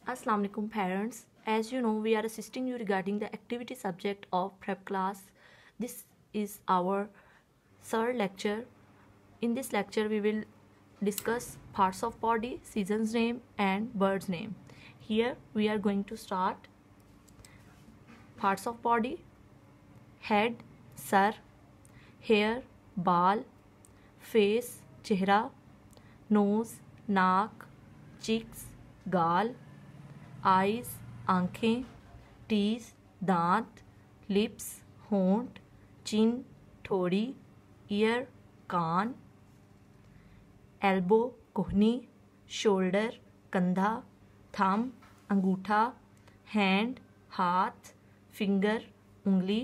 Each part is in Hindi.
Assalamu alaikum parents. As you know, we are assisting you regarding the activity subject of prep class. This is our third lecture. In this lecture we will discuss parts of body, season's name and bird's name. Here we are going to start parts of body: head, sar, hair, baal, face, chehra, nose, naak, cheeks, gaal, eyes आँखें, टीज दांत, लिप्स होंठ, चिन ठोड़ी, ईयर कान, एल्बो कोहनी, शोल्डर कंधा, थंब अंगूठा, हैंड हाथ, फिंगर उंगली,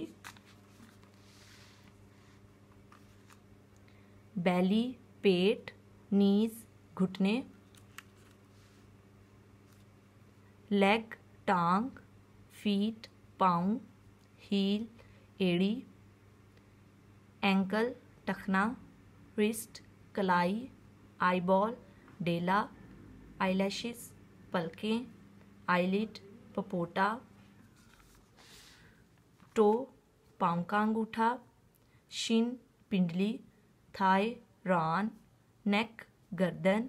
बैली पेट, नीज घुटने, लेग टांग, फीट पाँव, हील एड़ी, एंकल टखना, रिस्ट कलाई, आईबॉल डेला, आईलैशेस पलकें, आईलिड पपोटा, टो पाँव का अंगूठा, शिन पिंडली, थाई रान, नेक गर्दन,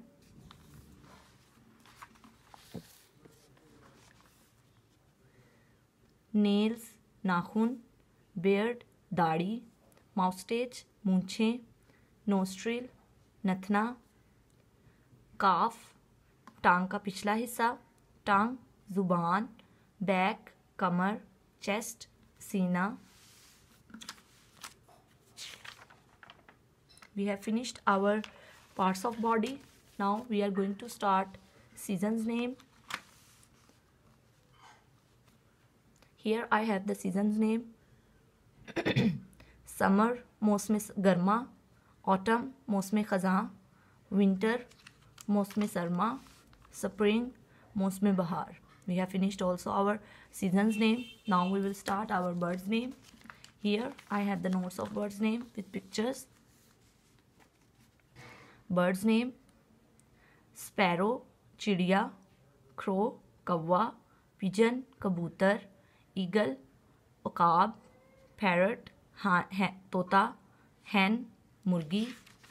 नेल्स नाखून, बियर्ड दाढ़ी, माउस्टेच मूंछें, नोस्ट्रिल नथना, काफ टांग का पिछला हिस्सा, टांग जुबान, बैक कमर, चेस्ट सीना. We have finished our parts of body. Now we are going to start season's name. Here I have the season's name. Summer मौसम गर्मा, autumn मौसम ख़ज़ां, winter मौसम सरमा, spring मौसम बहार. We have finished also our season's name. Now we will start our bird's name. Here I have the notes of bird's name with pictures. Bird's name: sparrow चिड़िया, crow कौवा, pigeon कबूतर, ईगल उकाब, पैरट तोता, hen मुर्गी,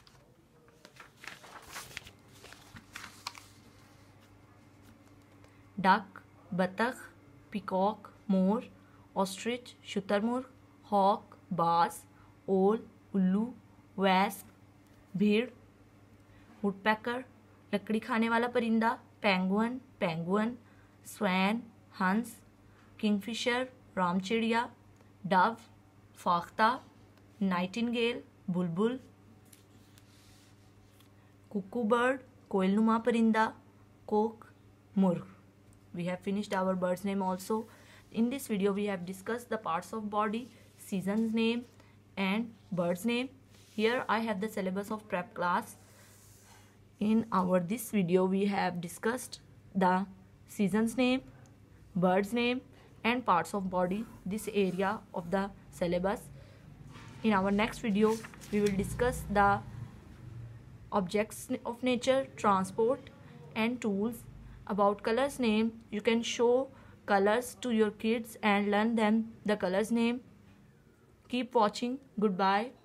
डक बतख, पिकॉक मोर, ऑस्ट्रिच शुतुरमुर्ग, हॉक बाज, ओल उल्लू, वैस्प भीड़, वुडपेकर लकड़ी खाने वाला परिंदा, पेंगुइन पेंगुइन, स्वैन हंस, किंगफिशर रामचिड़िया, डव फाख्ता, नाइटिंगेल बुलबुल, कुकू बर्ड कोयलनुमा परिंदा, कोक मुर्ग. We have finished our bird's name also. In this video we have discussed the parts of body, season's name and bird's name. Here I have the syllabus of prep class. In this video we have discussed the season's name, bird's name and parts of body, this area of the syllabus. In our next video we will discuss the objects of nature, transport and tools. About colors name, you can show colors to your kids and learn them the colors name. Keep watching. Goodbye.